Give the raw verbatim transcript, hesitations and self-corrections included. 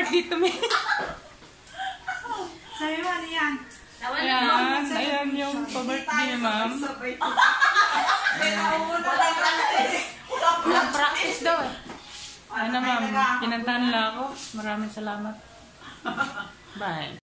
dito, may. Sabi mo, ano yan? Ayan, ayan yung pa-birthday, ma'am. Walang practice daw eh. Ano, ma'am, kinantahan lang ako. Maraming salamat. Bye.